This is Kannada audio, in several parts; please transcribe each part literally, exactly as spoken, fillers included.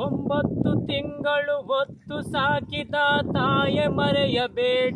ಒಂಬತ್ತು ತಿಂಗಳು ಹೊತ್ತು ಸಾಕಿದ ತಾಯ ಮರೆಯಬೇಡ,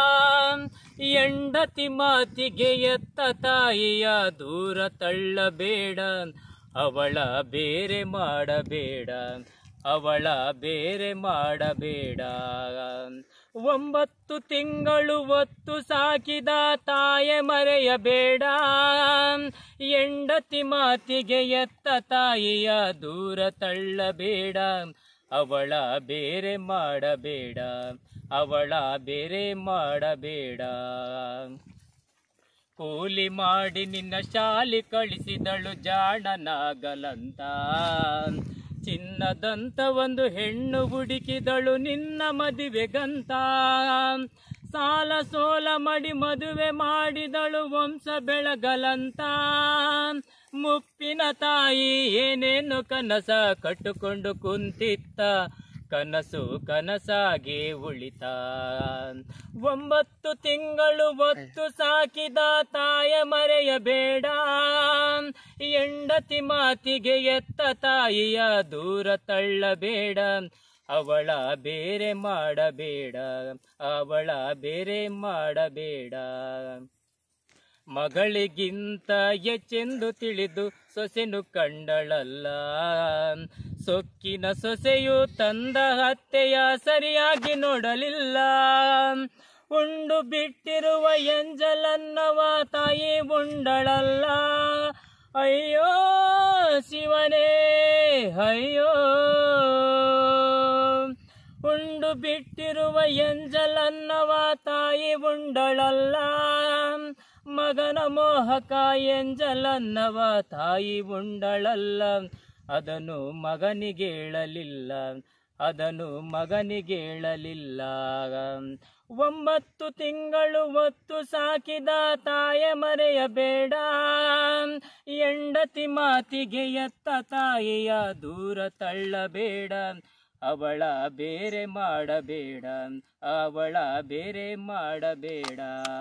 ಹೆಂಡತಿ ಮಾತಿಗೆ ಎತ್ತ ತಾಯಿಯ ದೂರ ತಳ್ಳಬೇಡ, ಅವಳ ಬೇರೆ ಮಾಡಬೇಡ, ಅವಳ ಬೇರೆ ಮಾಡಬೇಡ. ಒಂಬತ್ತು ತಿಂಗಳು ಹೊತ್ತು ಸಾಕಿದ ತಾಯ ಮರೆಯಬೇಡ, ಹೆಂಡತಿ ಮಾತಿಗೆ ಎತ್ತ ತಾಯಿಯ ದೂರ ತಳ್ಳಬೇಡ, ಅವಳ ಬೇರೆ ಮಾಡಬೇಡ, ಅವಳ ಬೇರೆ ಮಾಡಬೇಡ. ಕೂಲಿ ಮಾಡಿ ನಿನ್ನ ಶಾಲೆ ಕಳಿಸಿದಳು ಜಾಣನಾಗಲಂತ, ಚಿನ್ನದಂತ ಒಂದು ಹೆಣ್ಣು ಹುಡುಕಿದಳು ನಿನ್ನ ಮದುವೆಗಂತ, ಸಾಲ ಸೋಲ ಮಾಡಿ ಮದುವೆ ಮಾಡಿದಳು ವಂಶ ಬೆಳಗಲಂತ. ಮುಪ್ಪಿನ ತಾಯಿ ಏನೇನು ಕನಸ ಕಟ್ಟುಕೊಂಡು ಕುಂತಿತ್ತ, ಕನಸು ಕನಸಾಗಿ ಉಳಿತ. ಒಂಬತ್ತು ತಿಂಗಳು ಹೊತ್ತು ಸಾಕಿದ ತಾಯ ಮರೆಯಬೇಡ, ಹೆಂಡತಿ ಮಾತಿಗೆ ಎತ್ತ ತಾಯಿಯ ದೂರ ತಳ್ಳಬೇಡ, ಅವಳ ಬೇರೆ ಮಾಡಬೇಡ, ಅವಳ ಬೇರೆ ಮಾಡಬೇಡ. ಮಗಳಿಗಿಂತ ಹೆಚ್ಚೆಂದು ತಿಳಿದು ಸೊಸೆನು ಕಂಡಳಲ್ಲ, ಸೊಕ್ಕಿನ ಸೊಸೆಯು ತಂದ ಅತ್ತೆಯ ಸರಿಯಾಗಿ ನೋಡಲಿಲ್ಲ. ಉಂಡು ಬಿಟ್ಟಿರುವ ಎಂಜಲನ್ನವ ತಾಯಿ ಉಂಡಳಲ್ಲ, ಅಯ್ಯೋ ಶಿವನೇ ಅಯ್ಯೋ. ಉಂಡು ಬಿಟ್ಟಿರುವ ಎಂಜಲನ್ನವ ತಾಯಿ ಉಂಡಳಲ್ಲ, ಮಗನ ಮೋಹಕ ಎಂಜಲನ್ನವ ತಾಯಿ ಉಂಡಳಲ್ಲ, ಅದನ್ನು ಮಗನಿಗೇಳಲಿಲ್ಲ, ಅದನ್ನು ಮಗನಿಗೇಳಲಿಲ್ಲ. ಒಂಬತ್ತು ತಿಂಗಳು ಹೊತ್ತು ಸಾಕಿದ ತಾಯ ಮರೆಯಬೇಡ, ಹೆಂಡತಿ ಮಾತಿಗೆ ಎತ್ತ ತಾಯಿಯ ದೂರ ತಳ್ಳಬೇಡ, ಅವಳ ಬೇರೆ ಮಾಡಬೇಡ, ಅವಳ ಬೇರೆ ಮಾಡಬೇಡ.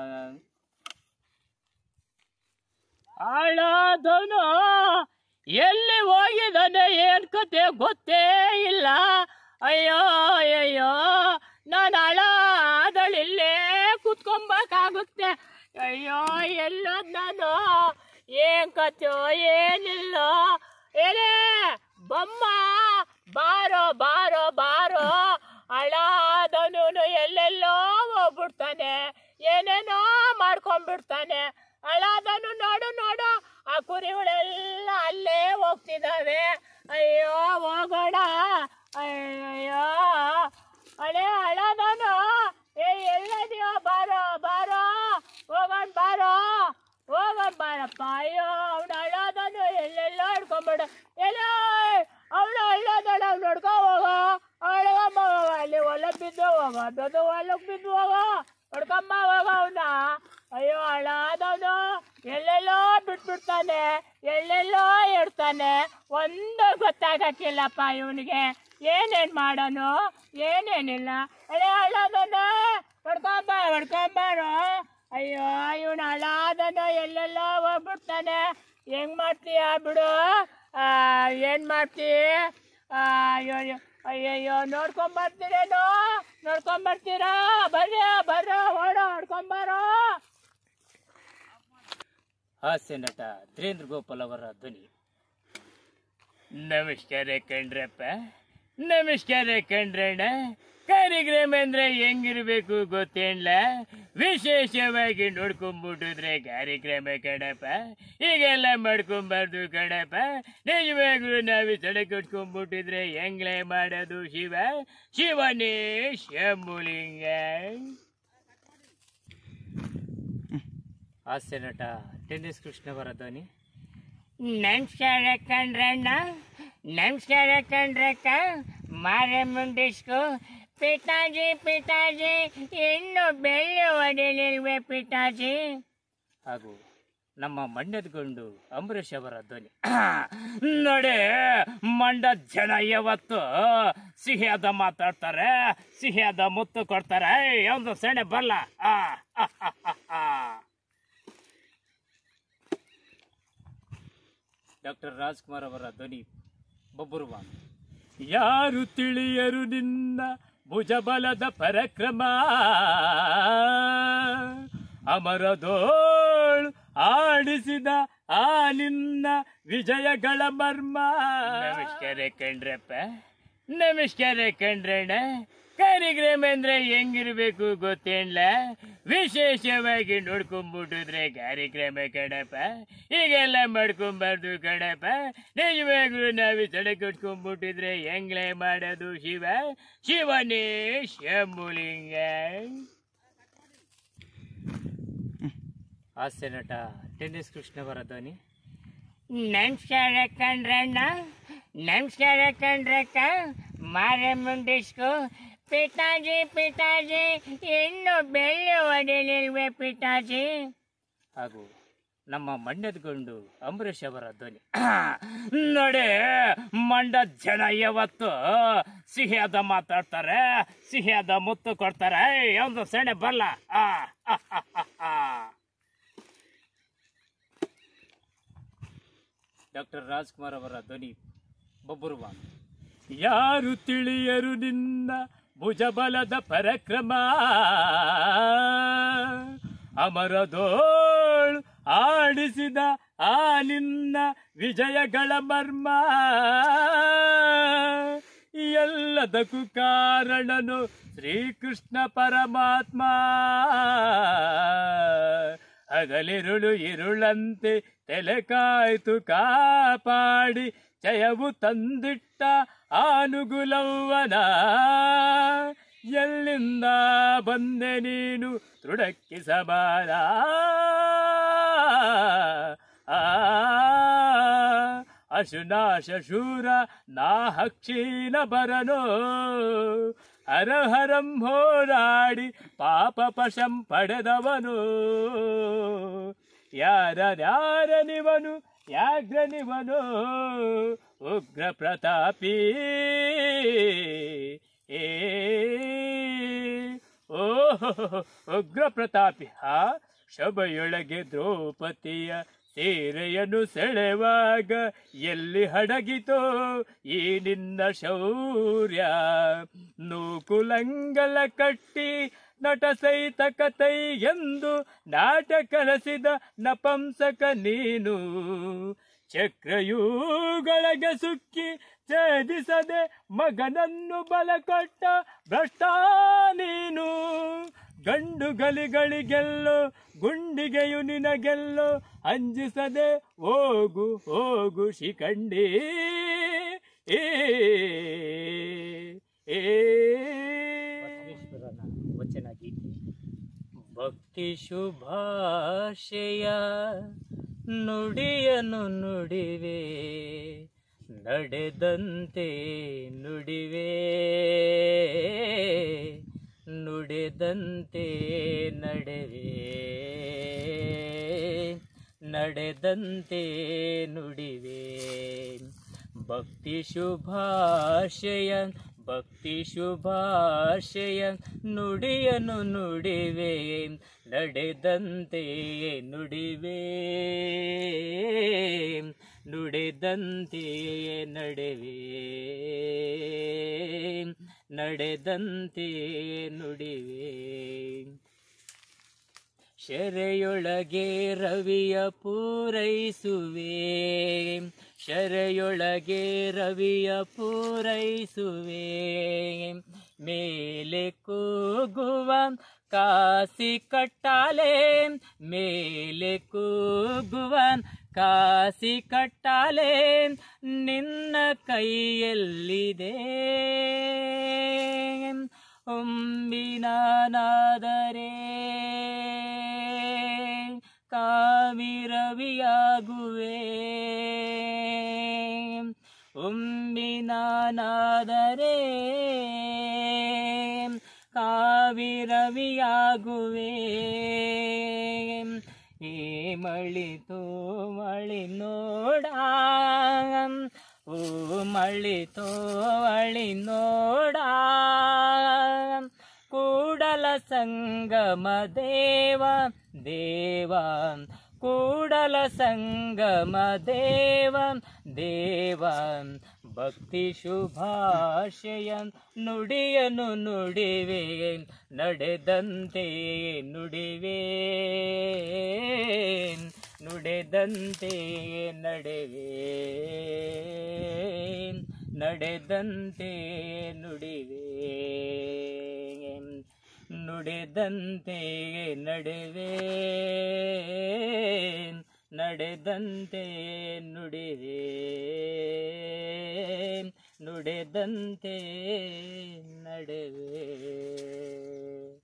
ಆಳಾದನು ಎಲ್ಲಿ ಹೋಗಿದ್ದಾನೆ ಏನ್ ಕತೆ ಗೊತ್ತೇ ಇಲ್ಲ, ಅಯ್ಯೋ ಅಯ್ಯೋ ನಾನು ಹಾಳಾದಳಿಲ್ಲೇ ಕುತ್ಕೊಬೇಕಾಗುತ್ತೆ, ಅಯ್ಯೋ ಎಲ್ಲೋದ್ ನಾನು ಏನ್ ಕತೆಯೋ ಏನಿಲ್ಲ. ಏನೇ ಬಮ್ಮ ಬಾರೋ ಬಾರೋ ಬಾರೋ, ಹಾಳಾದನು ಎಲ್ಲೆಲ್ಲೋ ಹೋಗ್ಬಿಡ್ತಾನೆ, ಏನೇನೋ ಮಾಡ್ಕೊಂಡ್ಬಿಡ್ತಾನೆ. ಹಾಳಾದನು ನೋಡು ನೋಡು ಆ ಕುರಿಗಳೆಲ್ಲ ಅಲ್ಲೇ ಹೋಗ್ತಿದ್ದಾವೆ, ಅಯ್ಯೋ ಹೋಗೋಣ, ಅಯ್ಯೋ ಹಳೆ ಹಾಳಾದನು ಏ ಎಲ್ಲದಿಯೋ ಬಾರೋ ಬಾರೋ ಹೋಗೋಣ ಬಾರೋ ಹೋಗೋಣ ಬಾರಪ್ಪ. ಅಯ್ಯೋ ಅವ್ನು ಹಾಳಾದನು ಎಲ್ಲೆಲ್ಲೋ ಹಿಡ್ಕೊಂಬಿಡ, ಎಲ್ಲ ಅವಳು ಹಳ್ಳೋದಳ ಅವ್ನು ನೋಡ್ಕೊ ಹೋಗೋ, ಅವಳಗಮ್ಮ ಹೋಗ ಅಲ್ಲಿ ಹೊಲ ಬಿದ್ದು ಹೋಗೋ, ದೊಡ್ಡ ಹೊಲಕ್ಕೆ ಬಿದ್ದು ಹೋಗೋ, ಹೊಡ್ಕಮ್ಮ ಹೋಗ ಅವನ. ಅಯ್ಯೋ ಹಾಳಾದವನು ಎಲ್ಲೆಲ್ಲೋ ಬಿಟ್ಬಿಡ್ತಾನೆ, ಎಲ್ಲೆಲ್ಲೋ ಇಡ್ತಾನೆ, ಒಂದು ಗೊತ್ತಾಗಕ್ಕಿಲ್ಲಪ್ಪ ಇವನಿಗೆ, ಏನೇನು ಮಾಡೋನು ಏನೇನಿಲ್ಲ. ಅಯ್ಯೋ ಹಾಳಾದನ ಹೊಡ್ಕೊಂಬ ಹೊಡ್ಕೊಂಬಾರು. ಅಯ್ಯೋ ಇವನು ಹಾಳಾದನು ಎಲ್ಲೆಲ್ಲೋ ಹೋಗ್ಬಿಡ್ತಾನೆ, ಹೆಂಗ್ ಮಾಡ್ತೀಯ ಬಿಡು, ಏನು ಮಾಡ್ತೀಯ? ಅಯ್ಯೋ ಅಯ್ಯಯ್ಯೋ ನೋಡ್ಕೊಂಬರ್ತೀರೇನೋ, ನೋಡ್ಕೊಂಬರ್ತೀರಾ? ಬರ್ರಿ ಬರ್ರೋ ಓಡೋ ಹೊಡ್ಕೊಂಬಾರೋ. ಹಾಸ್ಯ ನಟ ಧೀರೇಂದ್ರ ಗೋಪಾಲ್ ಅವರ ಧ್ವನಿ. ನಮಸ್ಕಾರ ಕಂಡ್ರಪ್ಪ, ನಮಸ್ಕಾರ ಕಂಡ್ರಣ್ಣ. ಕಾರ್ಯಕ್ರಮ ಅಂದ್ರೆ ಹೆಂಗಿರ್ಬೇಕು ಗೊತ್ತೇನ್ಲ, ವಿಶೇಷವಾಗಿ ನೋಡ್ಕೊಂಡ್ಬಿಟ್ಟಿದ್ರೆ ಕಾರ್ಯಕ್ರಮ ಕಣಪ್ಪ, ಹೀಗೆಲ್ಲ ಮಾಡ್ಕೊಂಬಾರ್ದು ಕಣಪ್ಪ. ನಿಜವಾಗ್ಲೂ ನಾವು ತಲೆ ಕಟ್ಕೊಂಡ್ಬಿಟ್ಟಿದ್ರೆ ಹೆಂಗ್ಲೇ ಮಾಡೋದು ಶಿವ, ಶಿವನೇ ಶಂಭುಲಿಂಗ. ಹಾಸ್ಯ ನಟ ಟೆನ್ನಿಸ್ ಕೃಷ್ಣವರ ಧ್ವನಿ. ನಮಸ್ಕಾರ ಕಂಡ್ರಣ್ಣ, ನಮಸ್ಕಾರ ಕಂಡ್ರಕ್ಕ. ಮಾರಮ್ಮಂಡಿಸ್ಕು ಪಿತಾಜಿ ಪಿತಾಜಿ ಇನ್ನು ಬೆಳ್ಳಿ ಹೊಡೆಯಲಿಲ್ವೇ ಪಿತಾಜಿ. ಹಾಗೂ ನಮ್ಮ ಮಂಡ್ಯದ ಗಂಡು ಅಂಬರೀಷ್ ಅವರ ಧ್ವನಿ. ನೋಡಿ ಮಂಡ್ಯದ ಜನ ಯಾವತ್ತು ಸಿಹಿಯಾದ ಮಾತಾಡ್ತಾರೆ, ಸಿಹಿಯಾದ ಮುತ್ತು ಕೊಡ್ತಾರೆ. ಒಂದು ಸೆಣೆ ಬರಲ್ಲ. ಡಾಕ್ಟರ್ ರಾಜ್ಕುಮಾರ್ ಅವರ ಧ್ವನಿ ಬಬ್ಬುರುವ. ಯಾರು ತಿಳಿಯರು ನಿನ್ನ ಭುಜಬಲದ ಪರಕ್ರಮ ಅಮರದೋಳ್ ಆಡಿಸಿದ ಆ ನಿನ್ನ ವಿಜಯಗಳ ಮರ್ಮ. ನಮಸ್ಕಾರ ಕಂಡ್ರಪ್ಪ, ನಮಸ್ಕಾರ ಕಂಡ್ರಣ್ಣ. ಕಾರ್ಯಕ್ರಮ ಅಂದ್ರೆ ಹೆಂಗಿರ್ಬೇಕು ಗೊತ್ತೇನ್ಲ, ವಿಶೇಷವಾಗಿ ನೋಡ್ಕೊಂಡ್ಬಿಟ್ಟಿದ್ರೆ ಕಾರ್ಯಕ್ರಮ ಕಣಪ್ಪ. ಹೀಗೆಲ್ಲ ಮಾಡ್ಕೊಂಬಾರ್ದು ಕಣಪ್ಪ. ನಿಜವಾಗ್ಲೂ ನಾವು ತಡೆ ಕಟ್ಕೊಂಡ್ಬಿಟ್ಟಿದ್ರೆ ಹೆಂಗ್ಲೇ ಮಾಡೋದು ಶಿವ? ಶಿವನೇ ಶಂಭುಲಿಂಗ. ಹಾಸ್ಯ ನಟ ಟೆನ್ನಿಸ್ ಕೃಷ್ಣವರ ಧ್ವನಿ. ನಮಸ್ಕಾರ ಕಂಡ್ರಣ್ಣ, ನಮಸ್ಕಾರ ಕಂಡ್ರಕ್ಕ. ಮಾರೆ ಮುಂದಿಸ್ಕು. ಪಿತಾಜಿ ಪಿತಾಜಿ ಇನ್ನು ಬೆಳ್ಳಿ ಹೊಡೆಯಲಿಲ್ವೇ ಪಿತಾಜಿ? ಹಾಗೂ ನಮ್ಮ ಮಂಡ್ಯದ ಗಂಡು ಅಂಬರೀಷ್ ಅವರ ಧ್ವನಿ. ನೋಡಿ, ಮಂಡ್ಯದ ಜನ ಯಾವತ್ತು ಸಿಹಿಯಾದ ಮಾತಾಡ್ತಾರೆ, ಸಿಹಿಯಾದ ಮುತ್ತು ಕೊಡ್ತಾರೆ. ಒಂದು ಸೆಣೆ ಬರಲ್ಲ. ಡಾಕ್ಟರ್ ರಾಜ್ಕುಮಾರ್ ಅವರ ಧ್ವನಿ ಬೊಬ್ಬರುವ. ಯಾರು ತಿಳಿಯರು ನಿನ್ನ ಭುಜಬಲದ ಪರಕ್ರಮ ಅಮರದೋಳ್ ಆಡಿಸಿದ ಆ ನಿನ್ನ ವಿಜಯಗಳ ಮರ್ಮ. ಎಲ್ಲದಕ್ಕೂ ಕಾರಣನು ಶ್ರೀಕೃಷ್ಣ ಪರಮಾತ್ಮ. ಹಗಲಿರುಳು ಇರುಳಂತೆ ತಲೆ ಕಾಯ್ತು ಕಾಪಾಡಿ ಜಯವು ತಂದಿಟ್ಟ ಆನುಗುಲವ್ವನ. ಎಲ್ಲಿಂದ ಬಂದೆ ನೀನು ತೃಢಕ್ಕೆ ಸಮಾನ? ಆ ಅಶುನಾಶ ಶೂರ ನಾಹಕ್ಷೀನ ಬರನೋ. ಹರಹರಂ ಹೋರಾಡಿ ಪಾಪ ಪಶಂ ಪಡೆದವನು. ಯಾರ್ಯಾರನಿವನು ಯಾಗ್ರನಿವನು ಉಗ್ರ ಪ್ರತಾಪಿ. ಏ ಓಹೋ ಉಗ್ರ ಪ್ರತಾಪಿ. ಹಾ ಶಬೆಯೊಳಗೆ ದ್ರೌಪದಿಯ ಸೀರೆಯನ್ನು ಸೆಳೆವಾಗ ಎಲ್ಲಿ ಹಡಗಿತೋ ಈ ನಿನ್ನ ಶೌರ್ಯ? ನೂಕುಲಂಗಲ ಕಟ್ಟಿ ನಟ ಸೈತ ಕಥೈ ಎಂದು ನಾಟಕಲಿಸಿದ ನಪಂಸಕ ನೀನು. ಚಕ್ರಯುಗಳಗೆ ಸುಕ್ಕಿ ಛೇದಿಸದೆ ಮಗನನ್ನು ಬಲ ಕೊಟ್ಟ ಭ್ರಷ್ಟ ನೀನು. ಗಂಡು ಗಲಿಗಳಿಗೆಲ್ಲೋ ಗುಂಡಿಗೆಯು ನಿನಗೆಲ್ಲೋ ಅಂಜಿಸದೆ ಹೋಗು ಹೋಗು ಶಿಖಂಡಿ. ಏ ವಚನ ಗೀತೆ. ಭಕ್ತಿ ಶುಭಾಶಯ ನುಡಿಯನು ನುಡಿವೆ, ನಡೆದಂತೆ ನುಡಿವೆ, ನುಡಿದಂತೆ ನಡೆವೆ, ನಡೆದಂತೆ ನುಡಿವೆ. ಭಕ್ತಿ ಶುಭಾಶಯ ಭಕ್ತಿ ಶುಭಾಶಯ ನುಡಿಯನು ನುಡಿವೆ, ನಡೆದಂತೆ ನುಡಿವೆ, ನುಡಿದಂತೆ ನಡೆವೆ, ನಡೆದಂತೆ ನುಡಿವೆ. ಶರೆಯೊಳಗೆ ರವಿಯ ಪೂರೈಸುವೆ, ಶರೆಯೊಳಗೆ ರವಿಯ ಪೂರೈಸುವೆ, ಮೇಲೆ ಕೂಗುವ ಕಾಸಿ ಕಟ್ಟಾಲೆ, ಮೇಲೆ ಕೂಗುವ ಕಾಸಿ ಕಟ್ಟಾಲೆ ನಿನ್ನ ಕೈಯಲ್ಲಿದೆ. ಒಂಬಿನಾನಾದರೆ ಕಾವಿರವಿಯಾಗುವೆ, ಒಂಬಿನಾನಾದರೆ ಕಾವಿರವಿಯಾಗುವೆ. ಈ ಮಳಿತೋ ಮಳಿ ನೋಡ, ಓ ಮಳಿತೋ ಮಳಿ ನೋಡ, ಕೂಡಲ ಸಂಗಮ ದೇವ ದೇವ, ಕೂಡಲ ಸಂಗಮ ದೇವ ದೇವ, ಭಕ್ತಿ ಶುಭಾಶಯ ನುಡಿಯನು ನುಡಿವೆ ನಡೆದಂತೆ ನುಡಿವೆ ನುಡಿದಂತೆ ನಡೆವೆ ನಡೆದಂತೆ ನುಡಿವೆ ನುಡಿದಂತೆ ನಡೆವೆ ನಡೆದಂತೆ ನುಡಿವೆ ನುಡಿದಂತೆ ನಡೆವೆ.